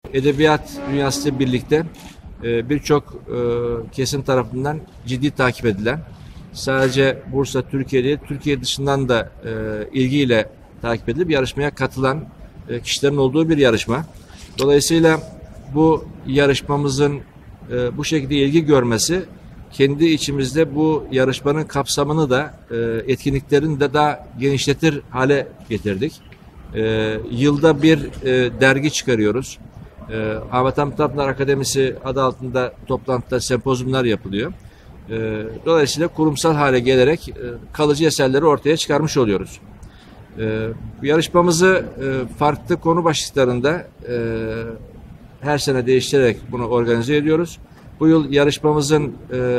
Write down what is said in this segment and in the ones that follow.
Edebiyat dünyasıyla birlikte birçok kesim tarafından ciddi takip edilen, sadece Bursa, Türkiye değil, Türkiye dışından da ilgiyle takip edilip yarışmaya katılan kişilerin olduğu bir yarışma. Dolayısıyla bu yarışmamızın bu şekilde ilgi görmesi, kendi içimizde bu yarışmanın kapsamını da etkinliklerini de daha genişletir hale getirdik. Yılda bir dergi çıkarıyoruz. Ahmet Hamdi Tanpınar Akademisi adı altında toplantıda sempozyumlar yapılıyor. Dolayısıyla kurumsal hale gelerek kalıcı eserleri ortaya çıkarmış oluyoruz. Yarışmamızı farklı konu başlıklarında her sene değiştirerek bunu organize ediyoruz. Bu yıl yarışmamızın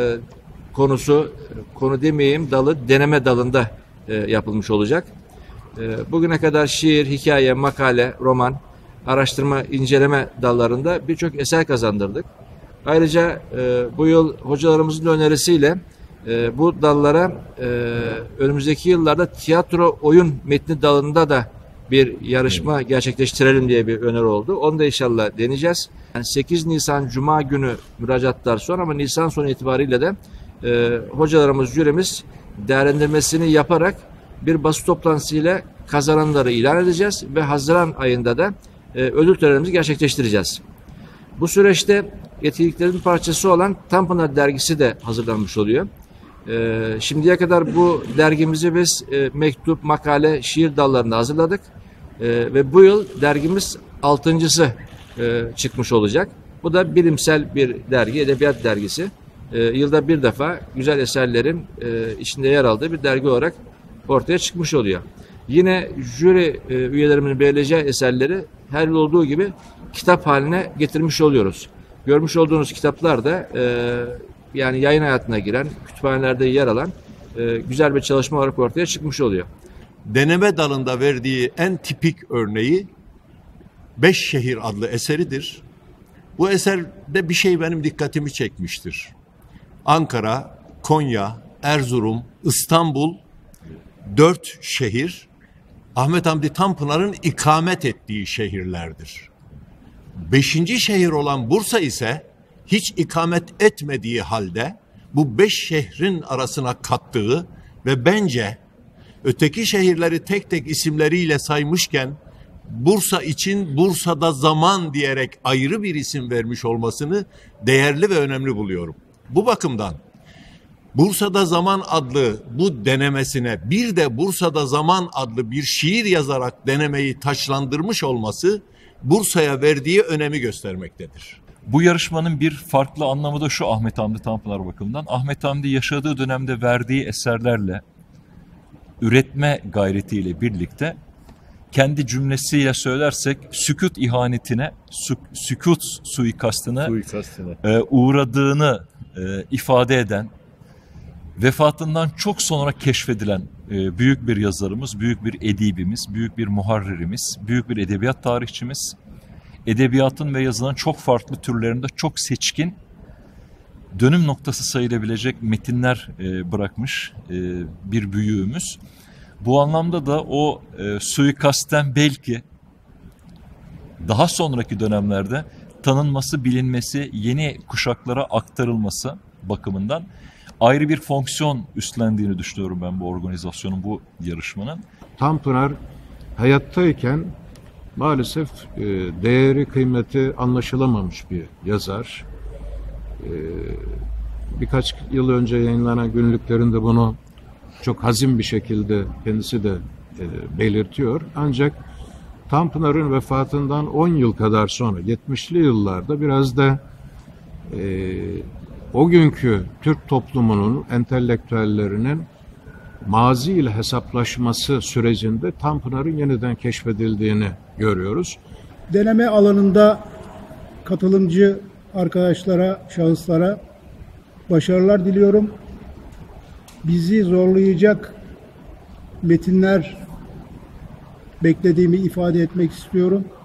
konu demeyeyim, dalı deneme dalında yapılmış olacak. Bugüne kadar şiir, hikaye, makale, roman, araştırma, inceleme dallarında birçok eser kazandırdık. Ayrıca bu yıl hocalarımızın önerisiyle bu dallara önümüzdeki yıllarda tiyatro oyun metni dalında da bir yarışma gerçekleştirelim diye bir öneri oldu. Onu da inşallah deneyeceğiz. Yani 8 Nisan Cuma günü müracaatlar son ama Nisan sonu itibariyle de hocalarımız, jürimiz değerlendirmesini yaparak bir basın toplantısıyla kazananları ilan edeceğiz ve Haziran ayında da ödül törenimizi gerçekleştireceğiz. Bu süreçte etkinliklerin parçası olan Tanpınar dergisi de hazırlanmış oluyor. Şimdiye kadar bu dergimizi biz mektup, makale, şiir dallarında hazırladık. Ve bu yıl dergimiz 6.'sı çıkmış olacak. Bu da bilimsel bir dergi, edebiyat dergisi. Yılda bir defa güzel eserlerin içinde yer aldığı bir dergi olarak ortaya çıkmış oluyor. Yine jüri üyelerimizin belirleyeceği eserleri her yıl olduğu gibi kitap haline getirmiş oluyoruz. Görmüş olduğunuz kitaplar da yani yayın hayatına giren, kütüphanelerde yer alan güzel bir çalışma olarak ortaya çıkmış oluyor. Deneme dalında verdiği en tipik örneği Beş Şehir adlı eseridir. Bu eserde bir şey benim dikkatimi çekmiştir. Ankara, Konya, Erzurum, İstanbul, 4 şehir Ahmet Hamdi Tanpınar'ın ikamet ettiği şehirlerdir. 5. şehir olan Bursa ise hiç ikamet etmediği halde bu 5 şehrin arasına kattığı ve bence öteki şehirleri tek tek isimleriyle saymışken Bursa için Bursa'da zaman diyerek ayrı bir isim vermiş olmasını değerli ve önemli buluyorum. Bu bakımdan Bursa'da Zaman adlı bu denemesine bir de Bursa'da Zaman adlı bir şiir yazarak denemeyi taçlandırmış olması Bursa'ya verdiği önemi göstermektedir. Bu yarışmanın bir farklı anlamı da şu Ahmet Hamdi Tanpınar bakımından. Ahmet Hamdi yaşadığı dönemde verdiği eserlerle, üretme gayretiyle birlikte kendi cümlesiyle söylersek sükût ihanetine, sükût suikastına uğradığını ifade eden, vefatından çok sonra keşfedilen büyük bir yazarımız, büyük bir edibimiz, büyük bir muharririmiz, büyük bir edebiyat tarihçimiz, edebiyatın ve yazının çok farklı türlerinde çok seçkin, dönüm noktası sayılabilecek metinler bırakmış bir büyüğümüz. Bu anlamda da o suikastten belki daha sonraki dönemlerde tanınması, bilinmesi, yeni kuşaklara aktarılması bakımından ayrı bir fonksiyon üstlendiğini düşünüyorum ben bu organizasyonun, bu yarışmanın. Tanpınar hayattayken maalesef değeri, kıymeti anlaşılamamış bir yazar. Birkaç yıl önce yayınlanan günlüklerinde bunu çok hazin bir şekilde kendisi de belirtiyor. Ancak Tanpınar'ın vefatından 10 yıl kadar sonra 70'li yıllarda biraz da o günkü Türk toplumunun entelektüellerinin mazi ile hesaplaşması sürecinde Tanpınar'ın yeniden keşfedildiğini görüyoruz. Deneme alanında katılımcı arkadaşlara, şahıslara başarılar diliyorum. Bizi zorlayacak metinler beklediğimi ifade etmek istiyorum.